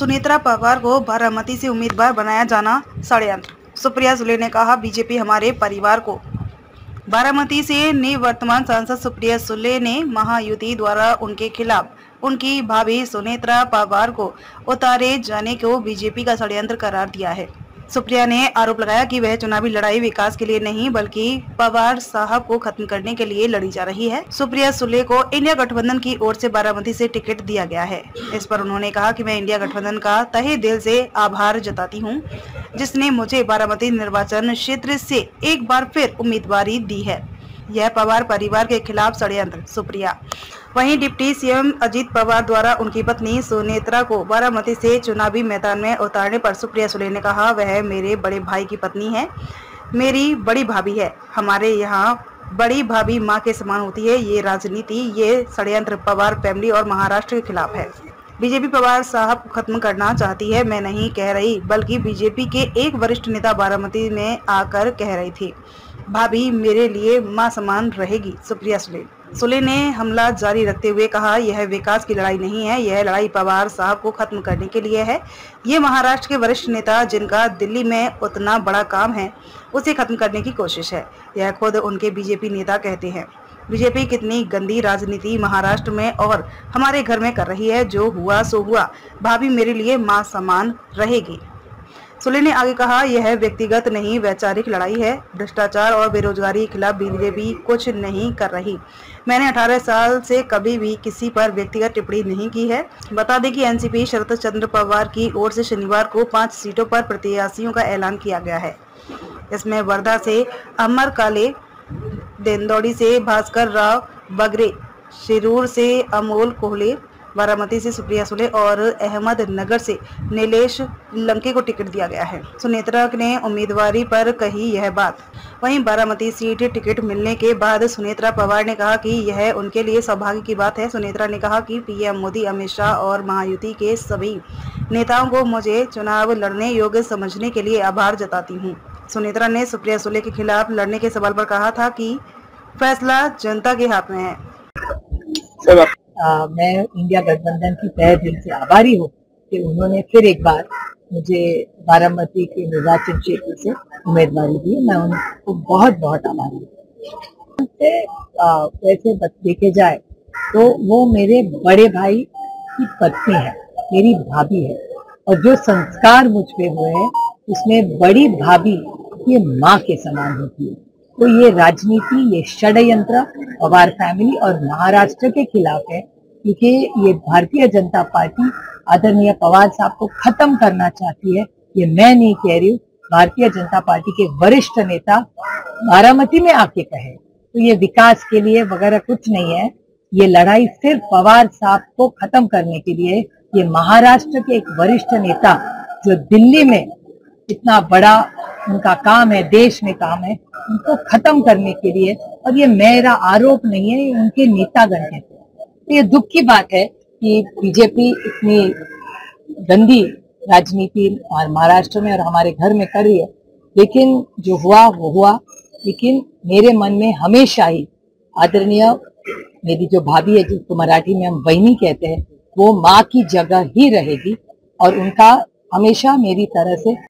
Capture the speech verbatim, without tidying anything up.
सुनेत्रा पवार को बारामती से उम्मीदवार बनाया जाना षड्यंत्र। सुप्रिया सुले ने कहा, बीजेपी हमारे परिवार को। बारामती से निवर्तमान सांसद सुप्रिया सुले ने महायुति द्वारा उनके खिलाफ उनकी भाभी सुनेत्रा पवार को उतारे जाने को बीजेपी का षड्यंत्र करार दिया है। सुप्रिया ने आरोप लगाया कि वह चुनावी लड़ाई विकास के लिए नहीं बल्कि पवार साहब को खत्म करने के लिए लड़ी जा रही है। सुप्रिया सुले को इंडिया गठबंधन की ओर से बारामती से टिकट दिया गया है। इस पर उन्होंने कहा कि मैं इंडिया गठबंधन का तहे दिल से आभार जताती हूं, जिसने मुझे बारामती निर्वाचन क्षेत्र से एक बार फिर उम्मीदवारी दी है। यह पवार परिवार के खिलाफ षड्यंत्र। सुप्रिया। वहीं डिप्टी सीएम अजित पवार द्वारा उनकी पत्नी सुनेत्रा को बारामती से चुनावी मैदान में उतारने पर सुप्रिया सुले ने कहा, वह मेरे बड़े भाई की पत्नी है, मेरी बड़ी भाभी है। हमारे यहाँ बड़ी भाभी माँ के समान होती है। ये राजनीति, ये षड्यंत्र पवार फैमिली और महाराष्ट्र के खिलाफ है। बीजेपी पवार साहब को खत्म करना चाहती है। मैं नहीं कह रही, बल्कि बीजेपी के एक वरिष्ठ नेता बारामती में आकर कह रही थी, भाभी मेरे लिए मां समान रहेगी। सुप्रिया सुले सुले ने हमला जारी रखते हुए कहा, यह विकास की लड़ाई नहीं है, यह लड़ाई पवार साहब को खत्म करने के लिए है। ये महाराष्ट्र के वरिष्ठ नेता, जिनका दिल्ली में उतना बड़ा काम है, उसे खत्म करने की कोशिश है। यह खुद उनके बीजेपी नेता कहते हैं। बीजेपी कितनी गंदी राजनीति महाराष्ट्र में और हमारे घर में कर रही है। जो हुआ सो हुआ, भाभी मेरे लिए मां समान रहेगी। सुले ने आगे कहा, यह व्यक्तिगत नहीं वैचारिक लड़ाई है। भ्रष्टाचार और बेरोजगारी के खिलाफ बीजेपी कुछ नहीं कर रही। मैंने अठारह साल से कभी भी किसी पर व्यक्तिगत टिप्पणी नहीं की है। बता दें कि एनसीपी शरद चंद्र पवार की ओर से शनिवार को पांच सीटों पर प्रत्याशियों का ऐलान किया गया है। इसमें वर्धा से अमर काले, देंदौड़ी से भास्कर राव बगरे, शिरूर से अमोल कोहले, बारामती से सुप्रिया सुले और अहमदनगर से नीलेश लंके को टिकट दिया गया है। सुनेत्रा ने उम्मीदवारी पर कही यह बात। वहीं बारामती सीट टिकट मिलने के बाद सुनेत्रा पवार ने कहा कि यह उनके लिए सौभाग्य की बात है। सुनेत्रा ने कहा कि पीएम मोदी, अमित शाह और महायुति के सभी नेताओं को मुझे चुनाव लड़ने योग्य समझने के लिए आभार जताती हूँ। सुनेत्रा ने सुप्रिया सुले के खिलाफ लड़ने के सवाल पर कहा था कि फैसला जनता के हाथ में है। आ, मैं इंडिया गठबंधन की तहे दिल से आभारी हूँ कि उन्होंने फिर एक बार मुझे बारामती के निर्वाचन क्षेत्र से उम्मीदवारी दी। मैं उनको बहुत बहुत आभारी हूँ। वैसे देखे जाए तो वो मेरे बड़े भाई की पत्नी है, मेरी भाभी है, और जो संस्कार मुझ पे हुए हैं उसमें बड़ी भाभी ये माँ के समान होती है। तो ये राजनीति, ये षड्यंत्र पवार फैमिली और महाराष्ट्र के खिलाफ है, क्योंकि ये भारतीय जनता पार्टी आदरणीय पवार साहब को खत्म करना चाहती है। ये मैं नहीं कह रही हूँ, भारतीय जनता पार्टी के वरिष्ठ नेता बारामती में आके कहे। तो ये विकास के लिए वगैरह कुछ नहीं है, ये लड़ाई सिर्फ पवार साहब को खत्म करने के लिए। ये महाराष्ट्र के एक वरिष्ठ नेता जो दिल्ली में इतना बड़ा उनका काम है, देश में काम है, उनको खत्म करने के लिए। और ये मेरा आरोप नहीं है, ये उनके नेतागण है। तो ये दुख की बात है कि बीजेपी इतनी गंदी राजनीति महाराष्ट्र में और हमारे घर में कर रही है। लेकिन जो हुआ वो हुआ। लेकिन मेरे मन में हमेशा ही आदरणीय मेरी जो भाभी है, जिसको मराठी में हम बहनी कहते हैं, वो माँ की जगह ही रहेगी और उनका हमेशा मेरी तरह से